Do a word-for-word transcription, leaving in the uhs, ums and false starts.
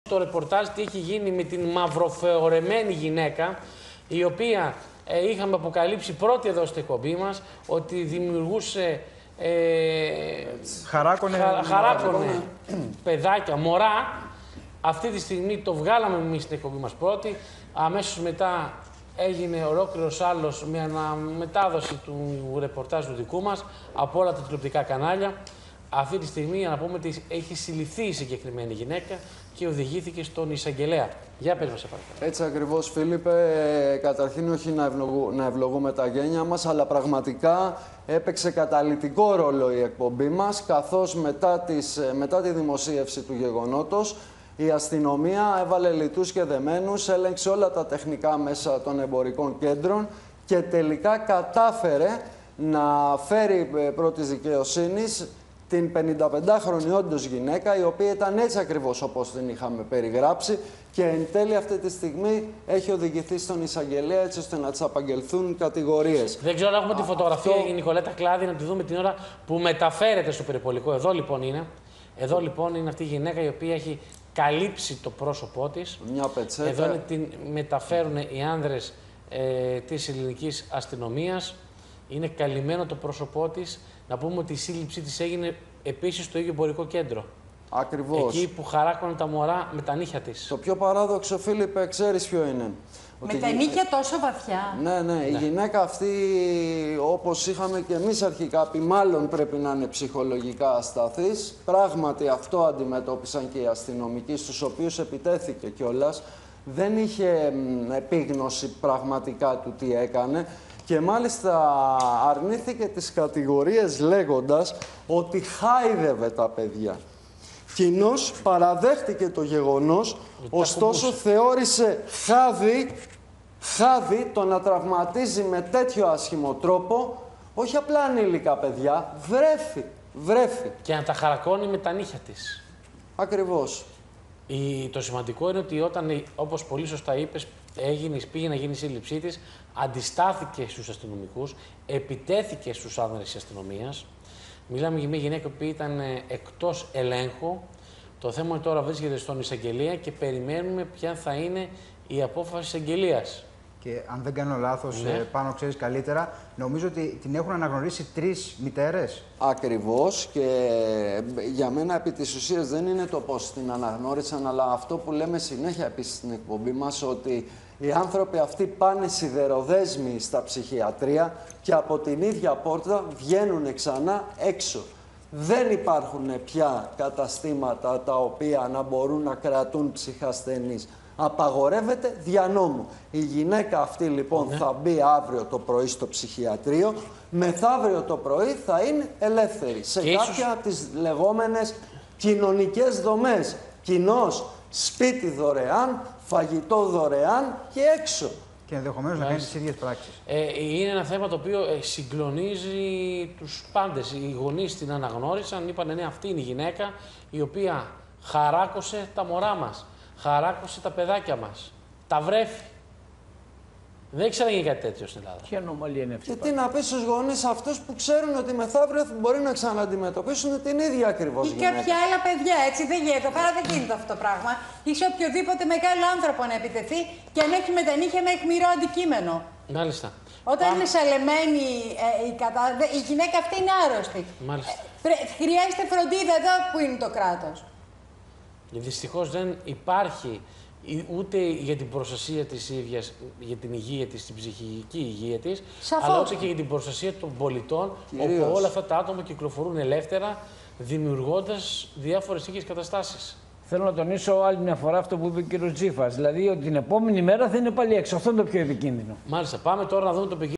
το ρεπορτάζ τι έχει γίνει με την μαυροφεωρεμένη γυναίκα, η οποία ε, είχαμε αποκαλύψει πρώτη εδώ στην εκπομπή μας ότι δημιουργούσε. Ε, χαράκωνε, χα, χαράκωνε παιδάκια, μωρά. Αυτή τη στιγμή το βγάλαμε εμείς στην εκπομπή μας πρώτη. Αμέσως μετά έγινε ολόκληρος άλλος με αναμετάδοση του ρεπορτάζ του δικού μας από όλα τα τηλεοπτικά κανάλια. Αυτή τη στιγμή, για να πούμε ότι έχει συλληφθεί η συγκεκριμένη γυναίκα και οδηγήθηκε στον εισαγγελέα. Για πες μας, σε παρακαλώ. Έτσι ακριβώς, Φίλιππε. Ε, καταρχήν, όχι να, ευλογού, να ευλογούμε τα γένια μας, αλλά πραγματικά έπαιξε καταλυτικό ρόλο η εκπομπή μας, καθώς μετά, τις, μετά τη δημοσίευση του γεγονότος, η αστυνομία έβαλε λιτούς και δεμένους, έλεγξε όλα τα τεχνικά μέσα των εμπορικών κέντρων και τελικά κατάφερε να φέρει πρώτης δικαιοσύνης την πενηνταπεντάχρονη όντως γυναίκα, η οποία ήταν έτσι ακριβώς όπως την είχαμε περιγράψει και εν τέλει αυτή τη στιγμή έχει οδηγηθεί στον εισαγγελέα έτσι ώστε να της απαγγελθούν κατηγορίες. Δεν ξέρω αν έχουμε Α, τη φωτογραφία, αυτό... η Νικολέτα Κλάδη, να τη δούμε την ώρα που μεταφέρεται στο περιπολικό. Εδώ λοιπόν είναι. Εδώ λοιπόν είναι αυτή η γυναίκα η οποία έχει καλύψει το πρόσωπό της. Μια πετσέτα. Εδώ είναι, την μεταφέρουν οι άνδρες ε, της ελληνικής αστυνομίας. Είναι καλυμμένο το πρόσωπό της. Να πούμε ότι η σύλληψή της έγινε επίσης στο ίδιο εμπορικό κέντρο. Ακριβώς. Εκεί που χαράκωνε τα μωρά με τα νύχια της. Το πιο παράδοξο, Φίλιππε, ξέρεις ποιο είναι? Με ότι τα νύχια τόσο βαθιά. Ναι, ναι, ναι, η γυναίκα αυτή, όπως είχαμε και εμείς αρχικά πει, μάλλον πρέπει να είναι ψυχολογικά ασταθής. Πράγματι αυτό αντιμετώπισαν και οι αστυνομικοί, στους οποίους επιτέθηκε κιόλας. Δεν είχε επίγνωση πραγματικά του τι έκανε. Και μάλιστα αρνήθηκε τις κατηγορίες λέγοντας ότι χάιδευε τα παιδιά. Κοινώς παραδέχτηκε το γεγονός, ωστόσο θεώρησε χάδι, χάδι το να τραυματίζει με τέτοιο άσχημο τρόπο, όχι απλά ανήλικα παιδιά, βρέφη, βρέφη. Και να τα χαρακώνει με τα νύχια της. Ακριβώς. Η, το σημαντικό είναι ότι όταν, όπως πολύ σωστά είπες, έγινε, πήγε να γίνει η σύλληψή της, αντιστάθηκε στους αστυνομικούς, επιτέθηκε στους άνδρες της αστυνομίας. Μιλάμε για μια γυναίκα που ήταν εκτός ελέγχου. Το θέμα είναι τώρα βρίσκεται στον εισαγγελία και περιμένουμε ποια θα είναι η απόφαση της εισαγγελίας. Και αν δεν κάνω λάθος, ναι. πάνω ξέρεις καλύτερα, νομίζω ότι την έχουν αναγνωρίσει τρεις μητέρες. Ακριβώς, και για μένα επί της ουσίας δεν είναι το πώς την αναγνώρισαν, αλλά αυτό που λέμε συνέχεια επίσης στην εκπομπή μας, ότι οι άνθρωποι αυτοί πάνε σιδεροδέσμοι στα ψυχιατρία και από την ίδια πόρτα βγαίνουν ξανά έξω. Δεν υπάρχουν πια καταστήματα τα οποία να μπορούν να κρατούν ψυχασθενείς. Απαγορεύεται δια νόμου. Η γυναίκα αυτή λοιπόν ναι. θα μπει αύριο το πρωί στο ψυχιατρίο, μεθαύριο το πρωί θα είναι ελεύθερη σε και κάποια ίσως... από τις λεγόμενες κοινωνικές δομές. Κοινώς, σπίτι δωρεάν, φαγητό δωρεάν και έξω. Και ενδεχομένως να κάνει τις ίδιες πράξεις. Ε, είναι ένα θέμα το οποίο ε, συγκλονίζει τους πάντες. Οι γονείς την αναγνώρισαν, είπαν ναι, αυτή είναι η γυναίκα η οποία χαράκωσε τα μωρά μας. Χαράκωσε τα παιδάκια μας. Τα βρέφη. Δεν ήξερα γίνει κάτι τέτοιο στην Ελλάδα. Τι ανομαλία είναι αυτή? Και τι να πει στους γονείς αυτούς που ξέρουν ότι μεθαύριο μπορεί να ξαναντιμετωπίσουν την ίδια ακριβώς ή γυναίκα. κάποια άλλα παιδιά, έτσι δεν γίνεται. Εδώ πέρα δεν γίνεται αυτό το πράγμα. Ή σε οποιοδήποτε μεγάλο άνθρωπο να επιτεθεί και αν έχει με τα νύχια ένα αιχμηρό αντικείμενο. Μάλιστα. Όταν Πάμε. είναι σαλεμένη ε, η, κατα... η γυναίκα αυτή είναι άρρωστη. Μάλιστα. Ε, χρειάζεται φροντίδα εδώ που είναι το κράτος. Δυστυχώς δεν υπάρχει ούτε για την προστασία της ίδιας, για την υγεία της, την ψυχική υγεία της, Σαφώς. αλλά ούτε και για την προστασία των πολιτών, Κυρίως. όπου όλα αυτά τα άτομα κυκλοφορούν ελεύθερα, δημιουργώντας διάφορες ίδιες καταστάσεις. Θέλω να τονίσω άλλη μια φορά αυτό που είπε ο κ. Τζίφας, δηλαδή ότι την επόμενη μέρα θα είναι πάλι έξω. Αυτό είναι το πιο επικίνδυνο. Μάλιστα. Πάμε τώρα να δούμε το